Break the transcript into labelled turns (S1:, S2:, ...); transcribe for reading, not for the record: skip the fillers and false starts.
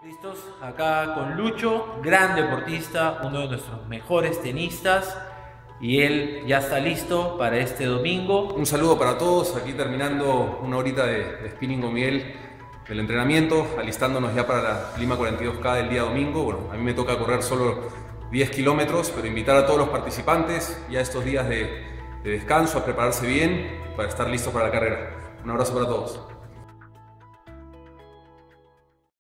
S1: Listos, acá con Lucho, gran deportista, uno de nuestros mejores tenistas, y él ya está listo para este domingo.
S2: Un saludo para todos, aquí terminando una horita de spinning con Miguel del entrenamiento, alistándonos ya para la Lima 42K del día domingo. Bueno, a mí me toca correr solo 10 kilómetros, pero invitar a todos los participantes ya estos días de descanso a prepararse bien para estar listos para la carrera. Un abrazo para todos.